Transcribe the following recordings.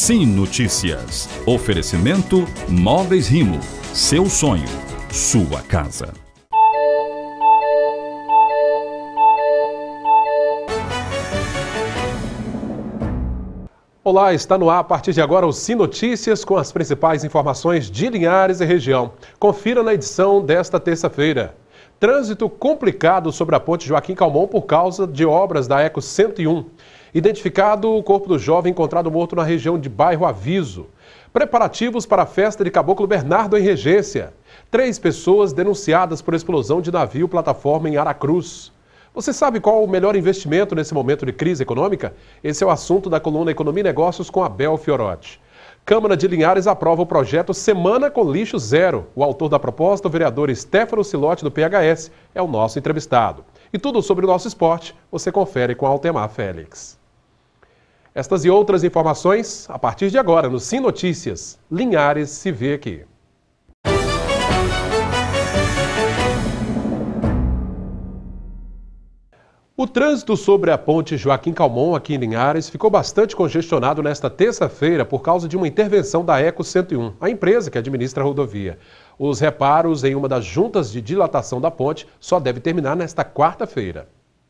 Sim Notícias. Oferecimento Móveis Rimo. Seu sonho, sua casa. Olá, está no ar a partir de agora o Sim Notícias com as principais informações de Linhares e região. Confira na edição desta terça-feira. Trânsito complicado sobre a ponte Joaquim Calmon por causa de obras da Eco 101. Identificado o corpo do jovem encontrado morto na região de Bairro Aviso. Preparativos para a festa de Caboclo Bernardo em Regência. 3 pessoas denunciadas por explosão de navio plataforma em Aracruz. Você sabe qual o melhor investimento nesse momento de crise econômica? Esse é o assunto da coluna Economia e Negócios com Abel Fiorotti. Câmara de Linhares aprova o projeto Semana com Lixo Zero. O autor da proposta, o vereador Stefano Silotti, do PHS, é o nosso entrevistado. E tudo sobre o nosso esporte você confere com Altemar Félix. Estas e outras informações a partir de agora no Sim Notícias. Linhares se vê aqui. O trânsito sobre a ponte Joaquim Calmon, aqui em Linhares, ficou bastante congestionado nesta terça-feira por causa de uma intervenção da Eco 101, a empresa que administra a rodovia. Os reparos em uma das juntas de dilatação da ponte só deve terminar nesta quarta-feira.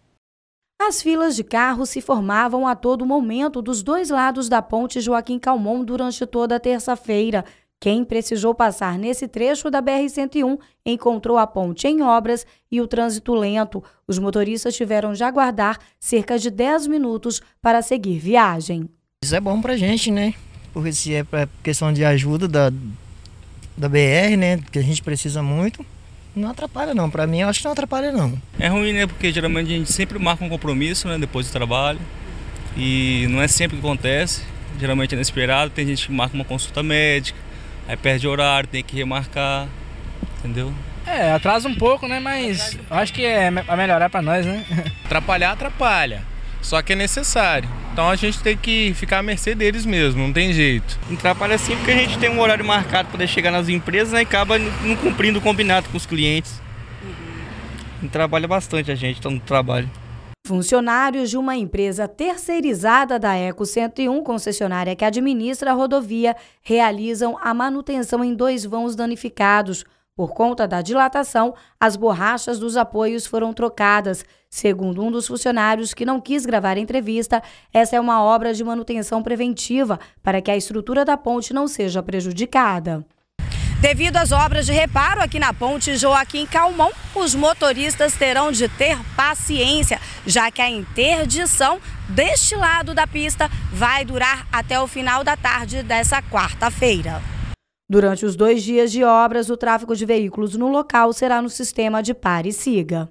As filas de carros se formavam a todo momento dos dois lados da ponte Joaquim Calmon durante toda a terça-feira. Quem precisou passar nesse trecho da BR-101 encontrou a ponte em obras e o trânsito lento. Os motoristas tiveram de aguardar cerca de 10 minutos para seguir viagem. Isso é bom pra gente, né? Porque se é para questão de ajuda da BR, né? Que a gente precisa muito, não atrapalha não. Pra mim, eu acho que não atrapalha não. É ruim, né? Porque geralmente a gente sempre marca um compromisso, né? Depois do trabalho. E não é sempre que acontece. Geralmente é inesperado. Tem gente que marca uma consulta médica. Aí perde horário, tem que remarcar, entendeu? Atrasa um pouco, né? Mas acho que é a melhorar para nós, né? Atrapalhar, atrapalha. Só que é necessário. Então a gente tem que ficar à mercê deles mesmo, não tem jeito. Atrapalha sim porque a gente tem um horário marcado para chegar nas empresas, né? E acaba não cumprindo o combinado com os clientes. Trabalha bastante a gente, tá no trabalho. Funcionários de uma empresa terceirizada da Eco 101, concessionária que administra a rodovia, realizam a manutenção em 2 vãos danificados. Por conta da dilatação, as borrachas dos apoios foram trocadas. Segundo um dos funcionários que não quis gravar a entrevista, essa é uma obra de manutenção preventiva para que a estrutura da ponte não seja prejudicada. Devido às obras de reparo aqui na ponte Joaquim Calmon, os motoristas terão de ter paciência, já que a interdição deste lado da pista vai durar até o final da tarde dessa quarta-feira. Durante os 2 dias de obras, o tráfego de veículos no local será no sistema de pare e siga.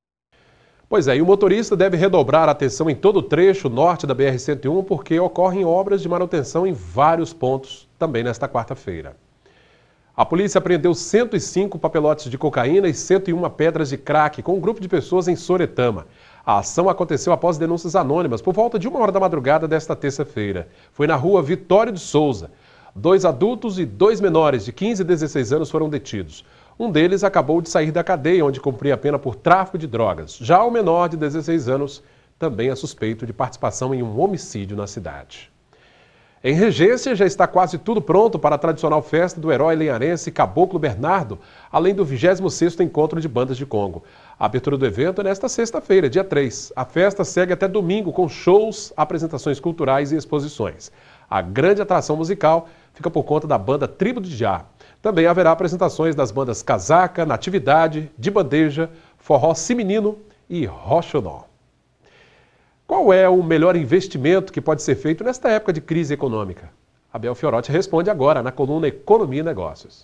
Pois é, e o motorista deve redobrar a atenção em todo o trecho norte da BR-101 porque ocorrem obras de manutenção em vários pontos também nesta quarta-feira. A polícia apreendeu 105 papelotes de cocaína e 101 pedras de crack com um grupo de pessoas em Soretama. A ação aconteceu após denúncias anônimas por volta de 1h da madrugada desta terça-feira. Foi na rua Vitório de Souza. 2 adultos e 2 menores de 15 e 16 anos foram detidos. Um deles acabou de sair da cadeia, onde cumpria a pena por tráfico de drogas. Já o menor de 16 anos também é suspeito de participação em um homicídio na cidade. Em Regência já está quase tudo pronto para a tradicional festa do herói linharense Caboclo Bernardo, além do 26º Encontro de Bandas de Congo. A abertura do evento é nesta sexta-feira, dia 3. A festa segue até domingo com shows, apresentações culturais e exposições. A grande atração musical fica por conta da banda Tribo de Já. Também haverá apresentações das bandas Casaca, Natividade, De Bandeja, Forró Simenino e Roxonó. Qual é o melhor investimento que pode ser feito nesta época de crise econômica? Abel Fiorotti responde agora na coluna Economia e Negócios.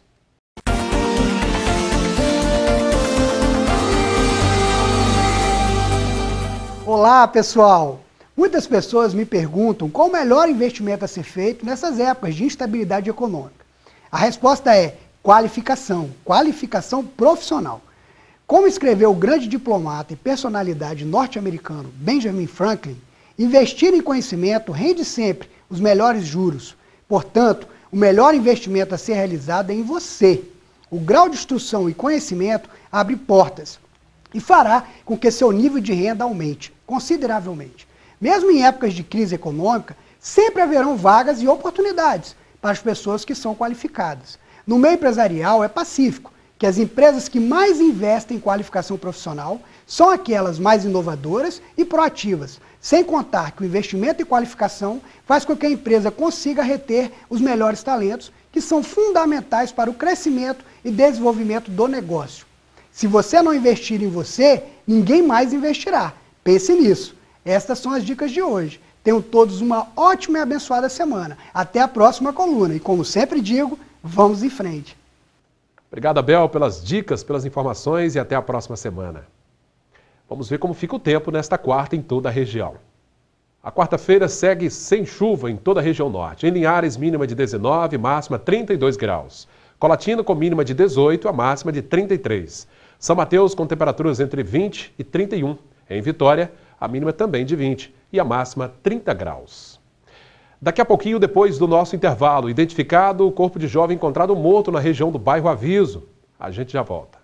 Olá, pessoal! Muitas pessoas me perguntam qual o melhor investimento a ser feito nessas épocas de instabilidade econômica. A resposta é qualificação profissional. Como escreveu o grande diplomata e personalidade norte-americano Benjamin Franklin, investir em conhecimento rende sempre os melhores juros. Portanto, o melhor investimento a ser realizado é em você. O grau de instrução e conhecimento abre portas e fará com que seu nível de renda aumente consideravelmente. Mesmo em épocas de crise econômica, Sempre haverão vagas e oportunidades para as pessoas que são qualificadas. No meio empresarial é pacífico que as empresas que mais investem em qualificação profissional são aquelas mais inovadoras e proativas, sem contar que o investimento em qualificação faz com que a empresa consiga reter os melhores talentos, que são fundamentais para o crescimento e desenvolvimento do negócio. Se você não investir em você, ninguém mais investirá. Pense nisso. Estas são as dicas de hoje. Tenham todos uma ótima e abençoada semana. Até a próxima coluna. E como sempre digo, vamos em frente. Obrigado, Abel, pelas dicas, pelas informações e até a próxima semana. Vamos ver como fica o tempo nesta quarta em toda a região. A quarta-feira segue sem chuva em toda a região norte. Em Linhares, mínima de 19, máxima 32 graus. Colatina com mínima de 18, a máxima de 33. São Mateus com temperaturas entre 20 e 31. Em Vitória, a mínima também de 20 e a máxima 30 graus. Daqui a pouquinho, depois do nosso intervalo, identificado o corpo de jovem encontrado morto na região do bairro Aviso. A gente já volta.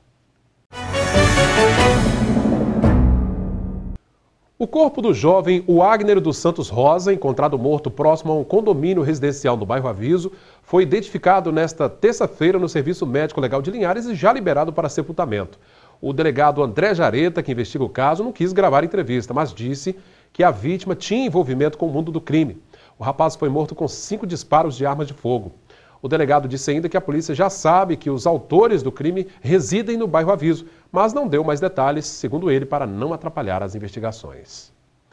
O corpo do jovem Wagner dos Santos Rosa, encontrado morto próximo a um condomínio residencial no bairro Aviso, foi identificado nesta terça-feira no Serviço Médico Legal de Linhares e já liberado para sepultamento. O delegado André Jareta, que investiga o caso, não quis gravar entrevista, mas disse que a vítima tinha envolvimento com o mundo do crime. O rapaz foi morto com 5 disparos de armas de fogo. O delegado disse ainda que a polícia já sabe que os autores do crime residem no bairro Aviso, mas não deu mais detalhes, segundo ele, para não atrapalhar as investigações.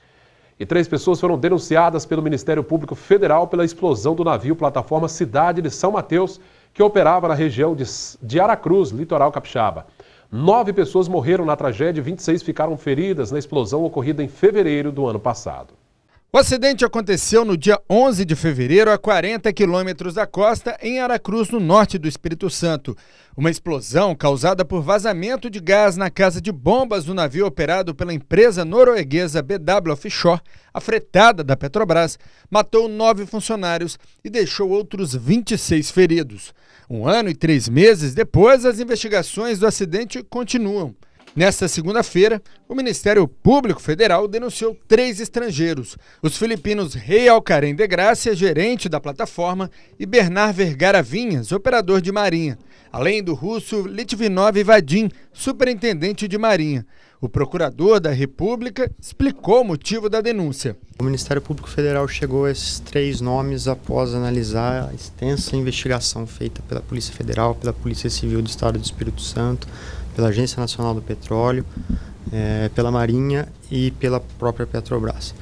E 3 pessoas foram denunciadas pelo Ministério Público Federal pela explosão do navio plataforma Cidade de São Mateus, que operava na região de Aracruz, litoral capixaba. 9 pessoas morreram na tragédia e 26 ficaram feridas na explosão ocorrida em fevereiro do ano passado. O acidente aconteceu no dia 11 de fevereiro, a 40 quilômetros da costa, em Aracruz, no norte do Espírito Santo. Uma explosão causada por vazamento de gás na casa de bombas do navio operado pela empresa norueguesa BW Offshore, afretada da Petrobras, matou 9 funcionários e deixou outros 26 feridos. 1 ano e 3 meses depois, as investigações do acidente continuam. Nesta segunda-feira, o Ministério Público Federal denunciou 3 estrangeiros, os filipinos Rei Alcarém de Gracia, gerente da plataforma, e Bernard Vergara Vinhas, operador de marinha, além do russo Litvinov Vadim, superintendente de marinha. O procurador da República explicou o motivo da denúncia. O Ministério Público Federal chegou a esses 3 nomes após analisar a extensa investigação feita pela Polícia Federal, pela Polícia Civil do Estado do Espírito Santo, pela Agência Nacional do Petróleo, pela Marinha e pela própria Petrobras.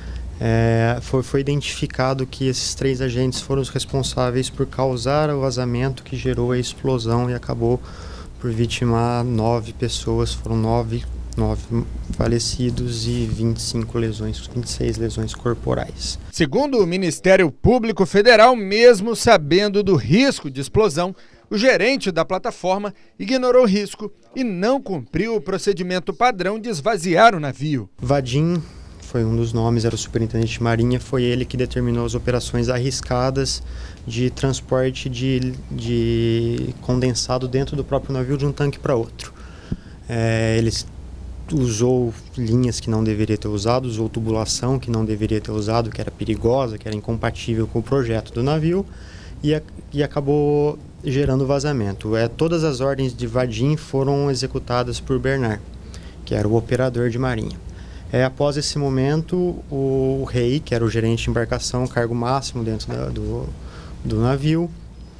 Foi identificado que esses 3 agentes foram os responsáveis por causar o vazamento que gerou a explosão e acabou por vitimar 9 pessoas, foram 9 falecidos e 26 lesões corporais. Segundo o Ministério Público Federal, mesmo sabendo do risco de explosão, o gerente da plataforma ignorou o risco e não cumpriu o procedimento padrão de esvaziar o navio. Vadim foi um dos nomes, era o superintendente de marinha, foi ele que determinou as operações arriscadas de transporte de condensado dentro do próprio navio de um tanque para outro. Ele usou linhas que não deveria ter usado, usou tubulação que não deveria ter usado, que era perigosa, que era incompatível com o projeto do navio e acabou gerando vazamento. Todas as ordens de Vadim foram executadas por Bernard, que era o operador de marinha. Após esse momento, o Rei, que era o gerente de embarcação, cargo máximo dentro do navio,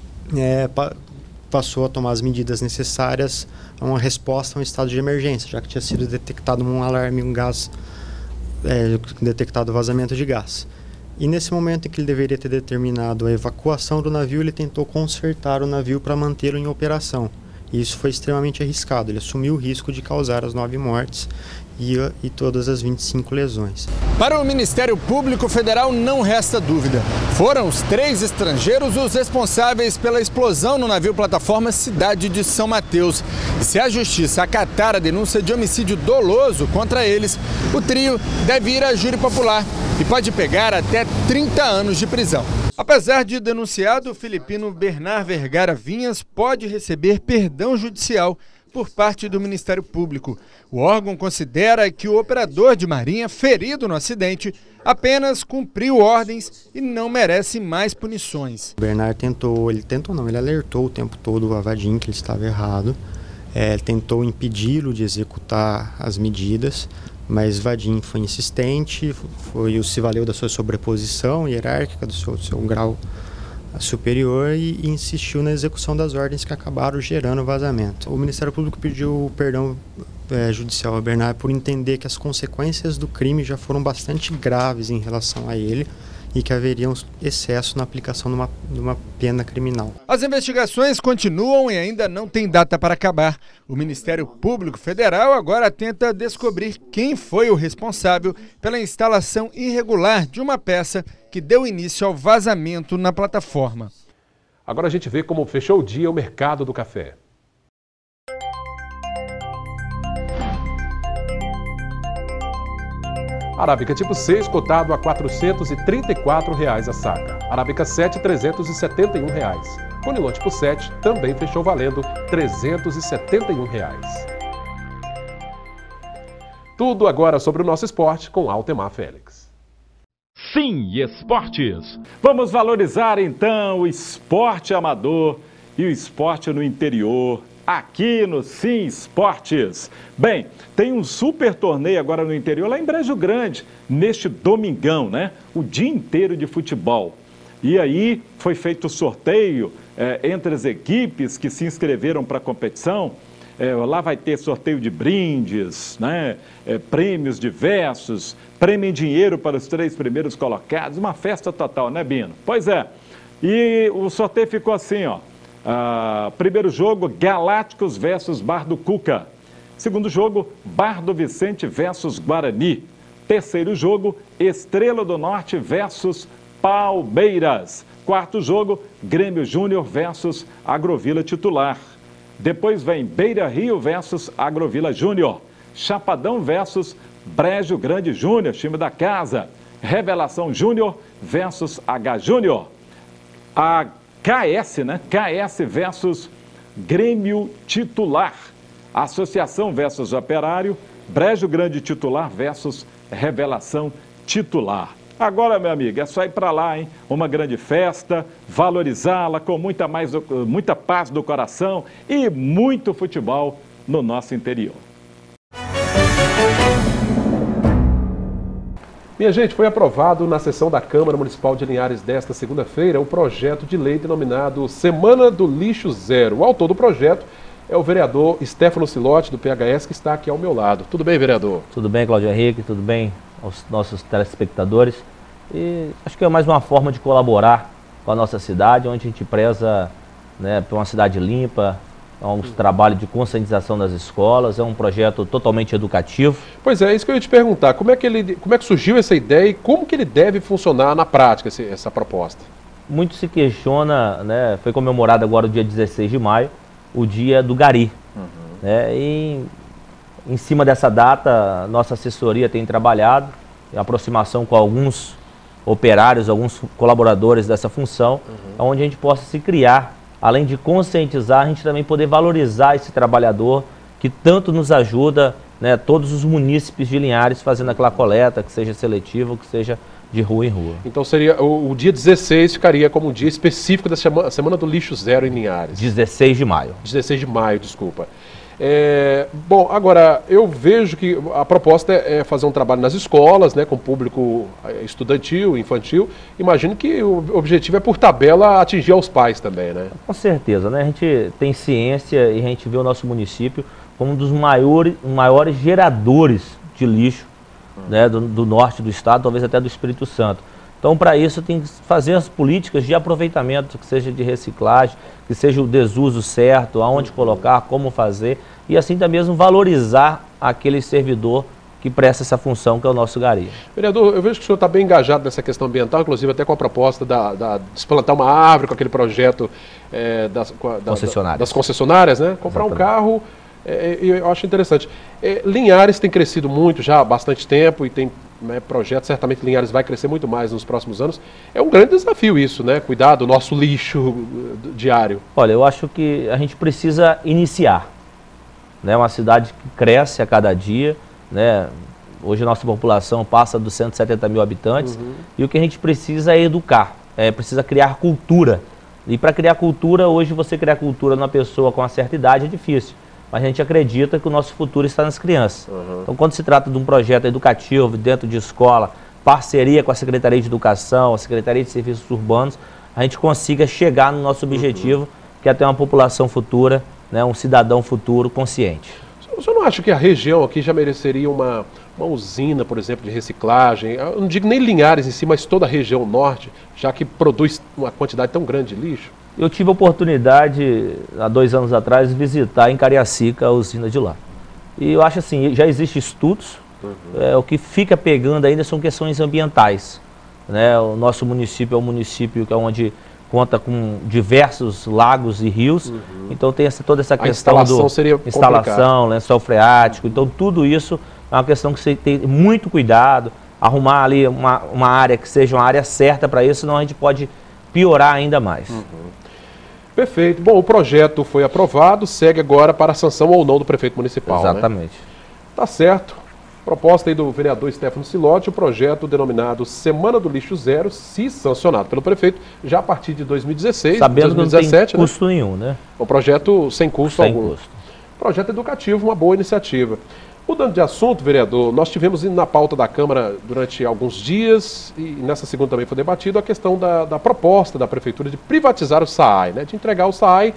passou a tomar as medidas necessárias a uma resposta a um estado de emergência, já que tinha sido detectado um alarme, detectado vazamento de gás. E nesse momento em que ele deveria ter determinado a evacuação do navio, ele tentou consertar o navio para mantê-lo em operação. E isso foi extremamente arriscado, ele assumiu o risco de causar as 9 mortes e todas as 25 lesões. Para o Ministério Público Federal não resta dúvida. Foram os 3 estrangeiros os responsáveis pela explosão no navio plataforma Cidade de São Mateus. E se a Justiça acatar a denúncia de homicídio doloso contra eles, o trio deve ir a júri popular e pode pegar até 30 anos de prisão. Apesar de denunciado, o filipino Bernard Vergara Vinhas pode receber perdão judicial por parte do Ministério Público. O órgão considera que o operador de marinha ferido no acidente apenas cumpriu ordens e não merece mais punições. O Bernard ele alertou o tempo todo o Vadim que ele estava errado, tentou impedi-lo de executar as medidas, mas Vadim foi insistente, se valeu da sua sobreposição hierárquica, do seu grau superior e insistiu na execução das ordens que acabaram gerando o vazamento. O Ministério Público pediu perdão judicial ao Bernard por entender que as consequências do crime já foram bastante graves em relação a ele e que haveria um excesso na aplicação de uma pena criminal. As investigações continuam e ainda não tem data para acabar. O Ministério Público Federal agora tenta descobrir quem foi o responsável pela instalação irregular de uma peça que deu início ao vazamento na plataforma. Agora a gente vê como fechou o dia o mercado do café. Arábica tipo 6, cotado a R$ 434 a saca. Arábica 7, R$ 371. Conilon tipo 7 também fechou valendo R$ 371. Tudo agora sobre o nosso esporte com Altemar Félix. Sim, Esportes. Vamos valorizar então o esporte amador e o esporte no interior, aqui no Sim Esportes. Bem, tem um super torneio agora no interior, lá em Brejo Grande, neste domingão, né? O dia inteiro de futebol. E aí foi feito o sorteio entre as equipes que se inscreveram para a competição. Lá vai ter sorteio de brindes, né? Prêmios diversos, prêmio em dinheiro para os 3 primeiros colocados, uma festa total, né, Bino? Pois é, e o sorteio ficou assim, ó. Primeiro jogo, Galácticos versus Bar do Cuca. Segundo jogo, Bar do Vicente versus Guarani. Terceiro jogo, Estrela do Norte versus Palmeiras. Quarto jogo, Grêmio Júnior versus Agrovila Titular. Depois vem Beira Rio versus Agrovila Júnior. Chapadão versus Brejo Grande Júnior, time da casa. Revelação Júnior versus H Júnior. A KS, né? KS versus Grêmio Titular. Associação versus Operário. Brejo Grande Titular versus Revelação Titular. Agora, meu amigo, é só ir para lá, hein? Uma grande festa, valorizá-la com muita paz do coração e muito futebol no nosso interior. Minha gente, foi aprovado na sessão da Câmara Municipal de Linhares desta segunda-feira o projeto de lei denominado Semana do Lixo Zero. O autor do projeto é o vereador Stefano Silotti, do PHS, que está aqui ao meu lado. Tudo bem, vereador? Tudo bem, Cláudio Henrique, tudo bem aos nossos telespectadores. E acho que é mais uma forma de colaborar com a nossa cidade, onde a gente preza, né, por uma cidade limpa. É um trabalho de conscientização das escolas, é um projeto totalmente educativo. Pois é, isso que eu ia te perguntar. Como é que surgiu essa ideia e como que ele deve funcionar na prática, essa proposta? Muito se questiona, né, foi comemorado agora o dia 16 de maio, o dia do Gari. Né, e em cima dessa data, nossa assessoria tem trabalhado em aproximação com alguns operários, alguns colaboradores dessa função, onde a gente possa se criar. Além de conscientizar, a gente também poder valorizar esse trabalhador que tanto nos ajuda, né, todos os munícipes de Linhares fazendo aquela coleta, que seja seletiva, que seja de rua em rua. Então seria o dia 16 ficaria como um dia específico da Semana do Lixo Zero em Linhares. 16 de maio. 16 de maio, desculpa. Bom, agora, eu vejo que a proposta é fazer um trabalho nas escolas, né, com público estudantil, infantil. Imagino que o objetivo é, por tabela, atingir aos pais também, né? Com certeza, né? A gente tem ciência e a gente vê o nosso município como um dos maiores geradores de lixo, né, do norte do estado, talvez até do Espírito Santo. Então, para isso, tem que fazer as políticas de aproveitamento, que seja de reciclagem, que seja o desuso certo, aonde colocar, como fazer, e assim também mesmo valorizar aquele servidor que presta essa função, que é o nosso Gari. Vereador, eu vejo que o senhor está bem engajado nessa questão ambiental, inclusive até com a proposta de plantar uma árvore, com aquele projeto das concessionárias, né? Comprar um carro, eu acho interessante. Linhares tem crescido muito já há bastante tempo e tem projeto, certamente Linhares vai crescer muito mais nos próximos anos. É um grande desafio isso, né? Cuidar do nosso lixo diário. Olha, eu acho que a gente precisa iniciar. né? Uma cidade que cresce a cada dia, né? Hoje a nossa população passa dos 170 mil habitantes, e o que a gente precisa é educar, precisa criar cultura. E para criar cultura, hoje você criar cultura numa pessoa com uma certa idade é difícil, mas a gente acredita que o nosso futuro está nas crianças. Então, quando se trata de um projeto educativo dentro de escola, parceria com a Secretaria de Educação, a Secretaria de Serviços Urbanos, a gente consiga chegar no nosso objetivo, que é ter uma população futura, né, um cidadão futuro consciente. O senhor não acha que a região aqui já mereceria uma usina, por exemplo, de reciclagem? Eu não digo nem Linhares em si, mas toda a região norte, já que produz uma quantidade tão grande de lixo? Eu tive a oportunidade, há 2 anos atrás, de visitar em Cariacica a usina de lá. E eu acho assim, já existem estudos, o que fica pegando ainda são questões ambientais, né? O nosso município é um município que é onde conta com diversos lagos e rios, então tem toda essa questão instalação, lençol freático, então tudo isso é uma questão que você tem muito cuidado, arrumar ali uma área que seja uma área certa para isso, senão a gente pode piorar ainda mais. Perfeito. Bom, o projeto foi aprovado, segue agora para a sanção ou não do prefeito municipal. Exatamente. Né? Tá certo. Proposta aí do vereador Stefano Silotti, o projeto denominado Semana do Lixo Zero, se sancionado pelo prefeito, já a partir de 2016, sabendo 2017, que não tem custo nenhum, né? Um projeto sem custo algum. Projeto educativo, uma boa iniciativa. Mudando de assunto, vereador, nós tivemos na pauta da Câmara durante alguns dias, e nessa segunda também foi debatido, a questão da proposta da Prefeitura de privatizar o SAAI, né, de entregar o SAAI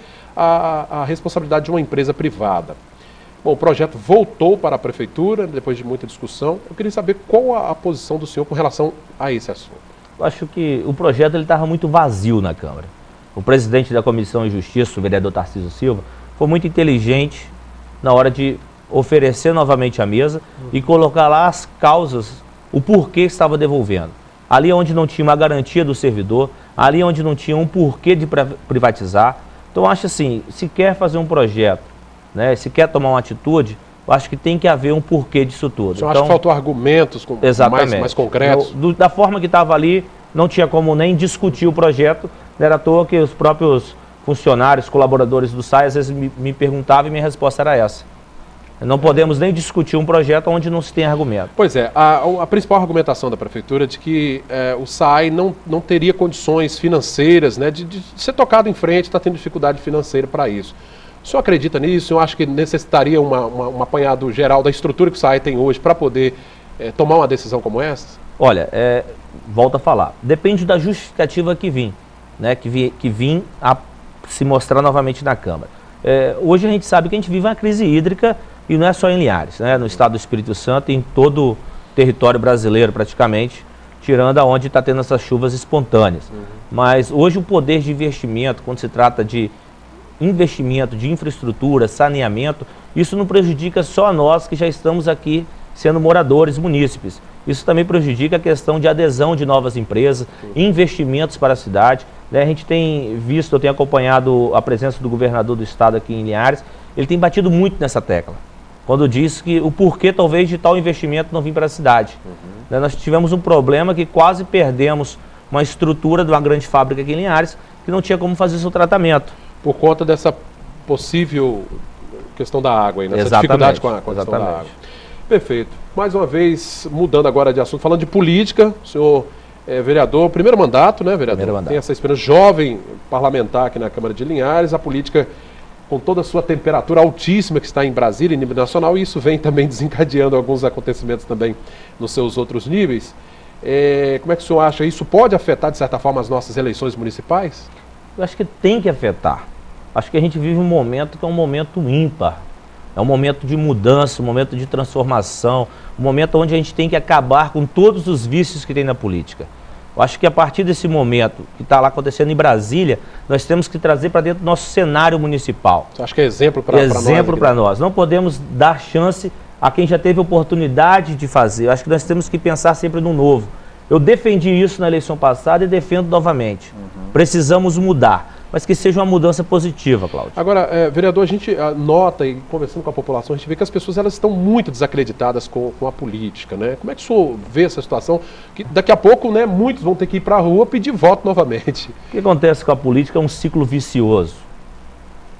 à responsabilidade de uma empresa privada. Bom, o projeto voltou para a Prefeitura, depois de muita discussão. Eu queria saber qual a posição do senhor com relação a esse assunto. Eu acho que o projeto estava muito vazio na Câmara. O presidente da Comissão de Justiça, o vereador Tarcísio Silva, foi muito inteligente na hora de oferecer novamente a mesa e colocar lá as causas, o porquê estava devolvendo. Ali onde não tinha uma garantia do servidor, ali onde não tinha um porquê de privatizar. Então, eu acho assim, se quer fazer um projeto, né, se quer tomar uma atitude, eu acho que tem que haver um porquê disso tudo. O senhor acha que faltou argumentos mais concretos? Da forma que estava ali, não tinha como nem discutir o projeto. Não era à toa que os próprios funcionários, colaboradores do SAAI, às vezes me perguntavam e minha resposta era essa. Não podemos nem discutir um projeto onde não se tem argumento. Pois é, a principal argumentação da Prefeitura é de que o SAAI não teria condições financeiras, né, de ser tocado em frente, está tendo dificuldade financeira para isso. O senhor acredita nisso? O senhor acha que necessitaria um apanhado geral da estrutura que o SAAI tem hoje para poder tomar uma decisão como essa? Olha, volto a falar, depende da justificativa que vim, né, que vim a se mostrar novamente na Câmara. Hoje a gente sabe que a gente vive uma crise hídrica e não é só em Linhares, né, no estado do Espírito Santo, em todo o território brasileiro praticamente, tirando aonde está tendo essas chuvas espontâneas. Mas hoje o poder de investimento, quando se trata de investimento de infraestrutura, saneamento, isso não prejudica só nós que já estamos aqui sendo moradores, munícipes. Isso também prejudica a questão de adesão de novas empresas, investimentos para a cidade. Né? A gente tem visto, eu tenho acompanhado a presença do governador do estado aqui em Linhares, ele tem batido muito nessa tecla, quando diz que o porquê talvez de tal investimento não vir para a cidade. Né? Nós tivemos um problema que quase perdemos uma estrutura de uma grande fábrica aqui em Linhares, que não tinha como fazer seu tratamento. Por conta dessa possível questão da água aí, nessa dificuldade com a questão da água. Perfeito. Mais uma vez, mudando agora de assunto, falando de política, o senhor é vereador, primeiro mandato, né, vereador? Primeiro mandato. Tem essa experiência, jovem parlamentar aqui na Câmara de Linhares, a política com toda a sua temperatura altíssima que está em Brasília, em nível nacional, e isso vem também desencadeando alguns acontecimentos também nos seus outros níveis. Como é que o senhor acha? Isso pode afetar, de certa forma, as nossas eleições municipais? Eu acho que tem que afetar. Acho que a gente vive um momento que é um momento ímpar. É um momento de mudança, um momento de transformação, um momento onde a gente tem que acabar com todos os vícios que tem na política. Eu acho que a partir desse momento que está lá acontecendo em Brasília, nós temos que trazer para dentro do nosso cenário municipal. Você acha que é exemplo para nós? Exemplo para nós. Não podemos dar chance a quem já teve oportunidade de fazer. Eu acho que nós temos que pensar sempre no novo. Eu defendi isso na eleição passada e defendo novamente. Precisamos mudar, mas que seja uma mudança positiva, Cláudio. Agora, vereador, a gente nota e conversando com a população, a gente vê que as pessoas elas estão muito desacreditadas com a política, né? Como é que o senhor vê essa situação? Que daqui a pouco, né, muitos vão ter que ir para a rua pedir voto novamente. O que acontece com a política é um ciclo vicioso.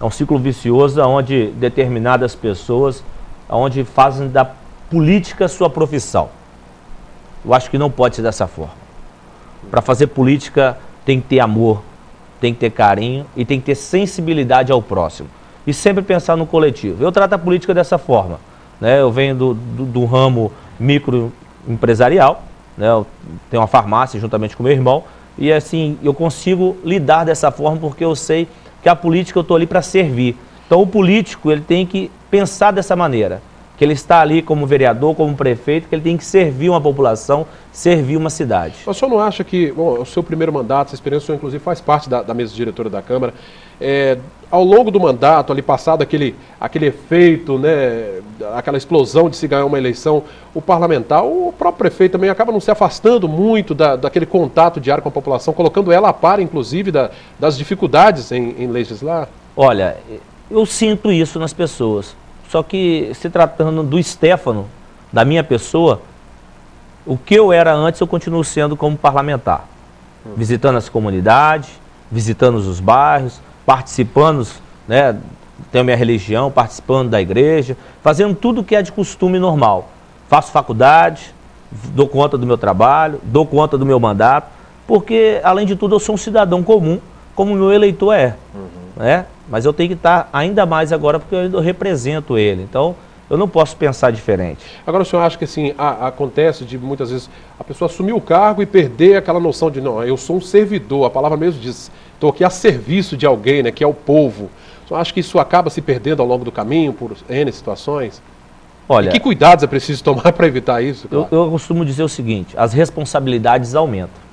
É um ciclo vicioso onde determinadas pessoas onde fazem da política sua profissão. Eu acho que não pode ser dessa forma. Para fazer política tem que ter amor, tem que ter carinho e tem que ter sensibilidade ao próximo. E sempre pensar no coletivo. Eu trato a política dessa forma, né? Eu venho do ramo microempresarial, né? Eu tenho uma farmácia juntamente com meu irmão e assim, eu consigo lidar dessa forma porque eu sei que a política eu estou ali para servir. Então o político ele tem que pensar dessa maneira, que ele está ali como vereador, como prefeito, que ele tem que servir uma população, servir uma cidade. O senhor não acha que, bom, o seu primeiro mandato, essa experiência, o senhor inclusive faz parte da mesa diretora da Câmara, ao longo do mandato, ali passado aquele efeito, né, aquela explosão de se ganhar uma eleição, o parlamentar, o próprio prefeito também acaba não se afastando muito daquele contato diário com a população, colocando ela a par, inclusive, das dificuldades em legislar? Olha, eu sinto isso nas pessoas. Só que, se tratando do Stefano, da minha pessoa, o que eu era antes, eu continuo sendo como parlamentar. Visitando as comunidades, visitando os bairros, participando, né, tenho minha religião, participando da igreja, fazendo tudo que é de costume normal. Faço faculdade, dou conta do meu trabalho, dou conta do meu mandato, porque, além de tudo, eu sou um cidadão comum, como o meu eleitor é. Né? Mas eu tenho que estar ainda mais agora porque eu represento ele. Então, eu não posso pensar diferente. Agora, o senhor acha que assim, acontece de muitas vezes a pessoa assumir o cargo e perder aquela noção de, não, eu sou um servidor, a palavra mesmo diz, estou aqui a serviço de alguém, né, que é o povo. O senhor acha que isso acaba se perdendo ao longo do caminho por N situações? Olha, e que cuidados é preciso tomar para evitar isso? Claro? Eu costumo dizer o seguinte, as responsabilidades aumentam.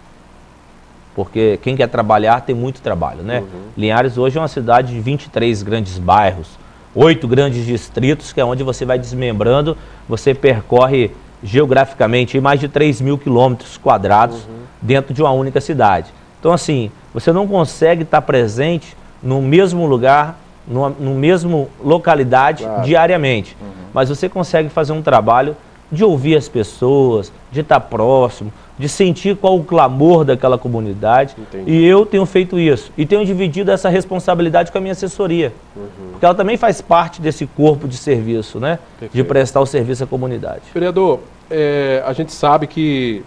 Porque quem quer trabalhar tem muito trabalho, né? Linhares hoje é uma cidade de 23 grandes bairros, 8 grandes distritos, que é onde você vai desmembrando, você percorre geograficamente mais de 3.000 quilômetros quadrados dentro de uma única cidade. Então assim, você não consegue estar presente no mesmo lugar, no mesmo localidade diariamente, mas você consegue fazer um trabalho de ouvir as pessoas, de estar próximo, de sentir qual o clamor daquela comunidade. Entendi. E eu tenho feito isso. E tenho dividido essa responsabilidade com a minha assessoria. Porque ela também faz parte desse corpo de serviço, né? Perfeito. De prestar o serviço à comunidade. Vereador, a gente sabe que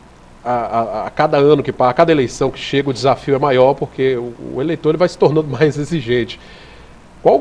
a cada ano que passa, a cada eleição que chega, o desafio é maior, porque o eleitor ele vai se tornando mais exigente. Qual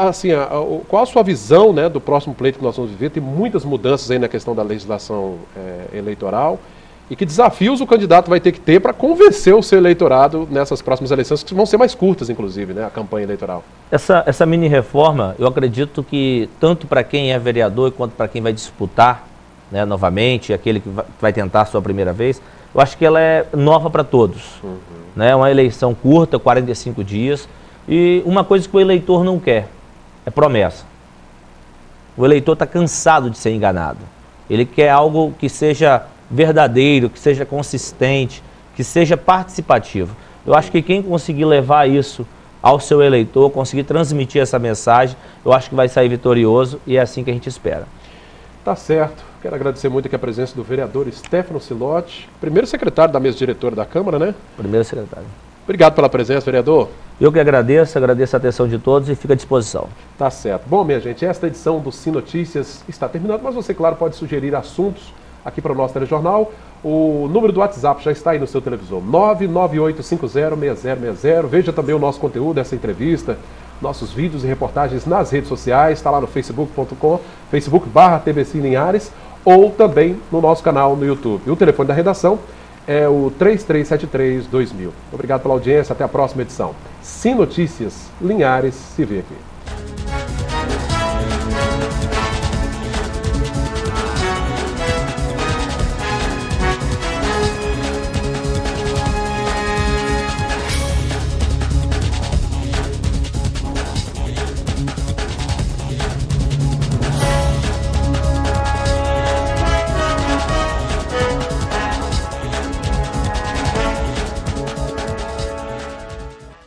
a sua visão, né, do próximo pleito que nós vamos viver? Tem muitas mudanças aí na questão da legislação eleitoral. E que desafios o candidato vai ter que ter para convencer o seu eleitorado nessas próximas eleições, que vão ser mais curtas, inclusive, né, a campanha eleitoral? Essa mini-reforma, eu acredito que tanto para quem é vereador quanto para quem vai disputar, né, novamente, aquele que vai tentar a sua primeira vez, eu acho que ela é nova para todos. Né, uma eleição curta, 45 dias, e uma coisa que o eleitor não quer é promessa. O eleitor está cansado de ser enganado. Ele quer algo que seja verdadeiro, que seja consistente, que seja participativo. Eu acho que quem conseguir levar isso ao seu eleitor, conseguir transmitir essa mensagem, eu acho que vai sair vitorioso e é assim que a gente espera. Tá certo. Quero agradecer muito aqui a presença do vereador Stefano Silotti, primeiro secretário da mesa diretora da Câmara, né? Primeiro secretário. Obrigado pela presença, vereador. Eu que agradeço a atenção de todos e fico à disposição. Tá certo. Bom, minha gente, esta edição do Sim Notícias está terminando, mas você, claro, pode sugerir assuntos aqui para o nosso telejornal. O número do WhatsApp já está aí no seu televisor, 998506060. Veja também o nosso conteúdo, essa entrevista, nossos vídeos e reportagens nas redes sociais, está lá no facebook.com/TVC Linhares, ou também no nosso canal no YouTube. E o telefone da redação é o 3373-2000. Obrigado pela audiência, até a próxima edição. Sim Notícias, Linhares se vê aqui.